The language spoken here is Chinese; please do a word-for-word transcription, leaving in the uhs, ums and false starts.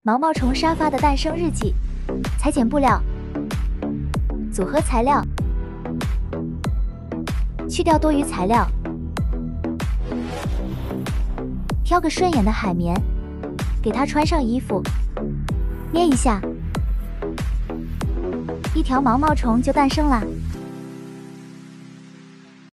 毛毛虫沙发的诞生日记。裁剪布料，组合材料，去掉多余材料，挑个顺眼的海绵，给它穿上衣服，捏一下，一条毛毛虫就诞生啦。